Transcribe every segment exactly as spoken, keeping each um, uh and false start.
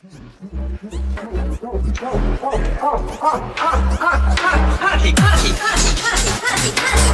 Party, Party, Party, Party,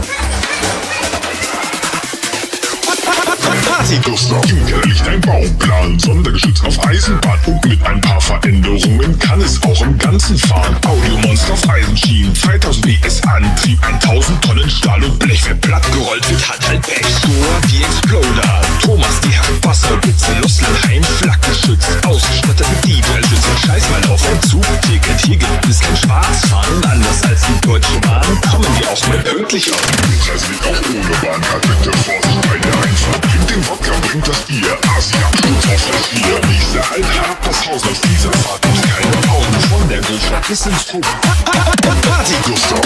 Party Gustav. Im Keller liegt ein Bauplan, sondergeschützt auf Eisenbahn. Und mit ein paar Veränderungen kann es auch im Ganzen fahren. Audiomonster auf Eisenschienen, zweitausend P S Antrieb, tausend Tonnen Stahl und Blech wird plattgerollt mit HARDBASS. Score wie Exploder, Thomas die HARDBASS, Blitze, Losselheim, flakgeschützt, ausgestattet mit D J-Schützen. Scheiß mal auf ein Zugticket, hier gibt es kein Schwarzfahren. Anders als die Deutsche Bahn kommen wir auch mal pünktlich auf. Das heißt nicht auch ohne Bahncard, bitte Vorsicht bei der Einfahrt. Bringt den Wodka, bringt das Bier, Asi-Absturz auf das Bier. Ich seh halt HARDBASS Haus aus dieser Fahrt und keine Augen von der Großstadt bis ins Trug. Party Gustav.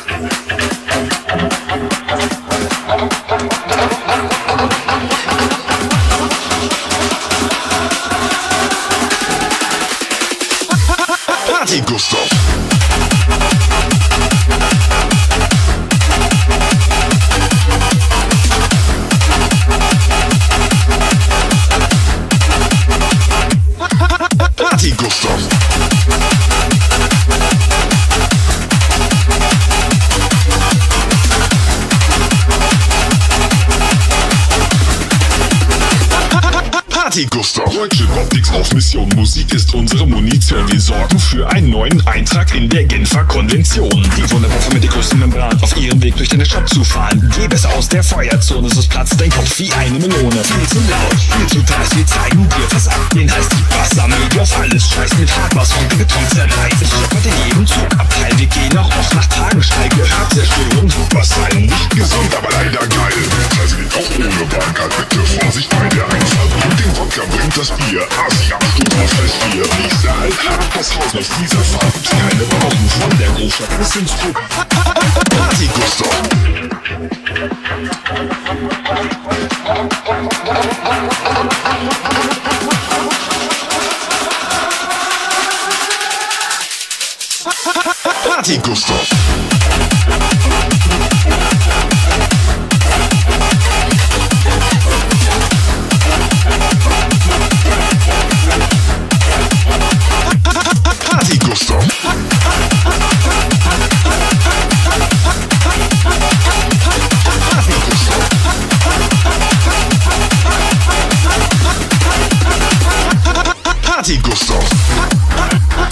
Party Gustav. Party Gustav. Party Gustav. Deutsche Gothics auf Mission, Musik ist unsere Munition. Wir sorgen für einen neuen Eintrag in der Genfer Konvention. Die Wunderwaffe mit der größten Membran auf ihrem Weg durch deine Stadt zu fahren. Gib es aus der Feuerzone, sonst platzt dein Kopf wie eine Melone. Viel zu laut, viel zu dreist, wir zeigen dir was ab. Den heißt die Wassermühle auf alles Scheiß mit HARDBASS und Beton zerreißt. Ich scheppert in jedem Zugabteil, wir gehen auch oft nach Tagensteig. Gehört zerstörend, Was sei nicht gesund, aber leider geil. Das heißt nicht auch ohne Bahncard, bitte Vorsicht bei der Einfahrt. Bringt den Wodka, bringt das Bier, Asi-Absturz auf das Bier. Ich seh halt HARDBASS Haus aus dieser Fahrt und keine Augen von der Großstadt bis ins Trug. Party Gustav. Party Gustav. Party Gustav. Party Gustav.